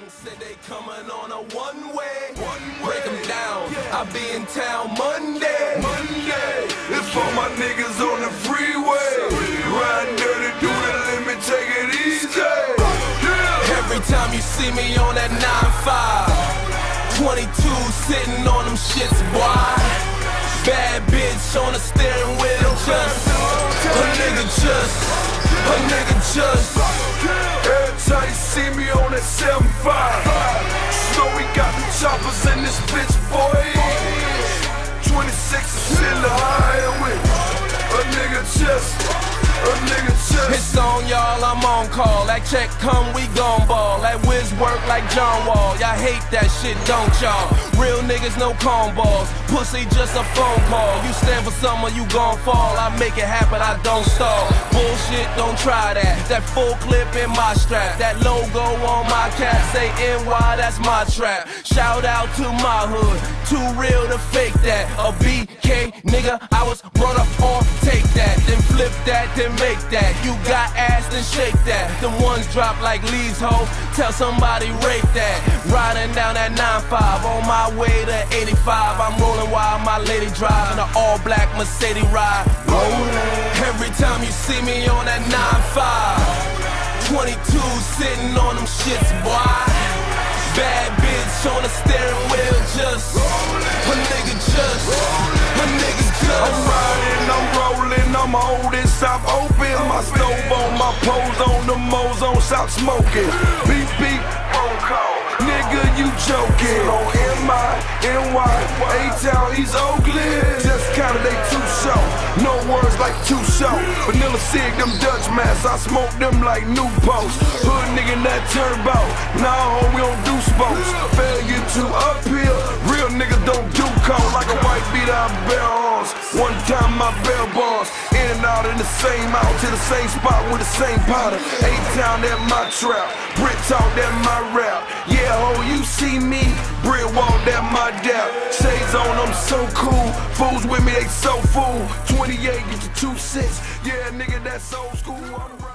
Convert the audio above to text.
Said they coming on a one-way. Break them down. I be in town Monday. It's for my niggas on the freeway. Ride dirty, do the limit, take it easy. Every time you see me on that 9-5, 22 sitting on them shits, boy. Bad bitch on the steering wheel, a nigga just. Every time you see me on that 7-5, so we got the choppers in this bitch, boy. 26 is in the highway. A nigga just. It's on y'all, I'm on call. That check come, we gon' ball. That whiz work like John Wall. Y'all hate that shit, don't y'all? Real niggas, no cornballs. Pussy, just a phone call. You stand for something, you gon' fall. I make it happen, I don't stall. Bullshit, don't try that. That full clip in my strap. That logo on my cap, say NY, that's my trap. Shout out to my hood, too real to fake that. A BK nigga, I was brought up on take that. Then flip that, then make that. You got ass, then shake that. Them ones drop like leaves, ho. Tell somebody rape that. Riding down that 9-5 on my way to 85. I'm rolling while my lady drive in an all-black Mercedes ride. Every time you see me on that 9-5, 22 sitting on them shits, boy. Bad bitch on the steering wheel, just a nigga just. I'm riding, I'm rolling, I'm holding, stop open. My stove on, my pose on, the mozone, stop smoking. Beep, beep, phone call. Nigga, you joking. On NY, A-Town, East Oakland. Just kinda, they too short. No words like too short. Vanilla Sig, them Dutch masks, I smoke them like new posts. Hood nigga, that turbo. Nah, we don't do spokes. Failure to uphill. Real niggas don't do coke. Like a white beat out bell horns. One time my bell bars. In and out in the same out to the same spot with the same powder. A-Town, that my trap. Brit talk, that my rap. Yeah, ho, you see me. Brit walk, that my dap. Shades on, I'm so cool. Fools with me, they so fool. 28, get your 2-6. Yeah, nigga, that's old school.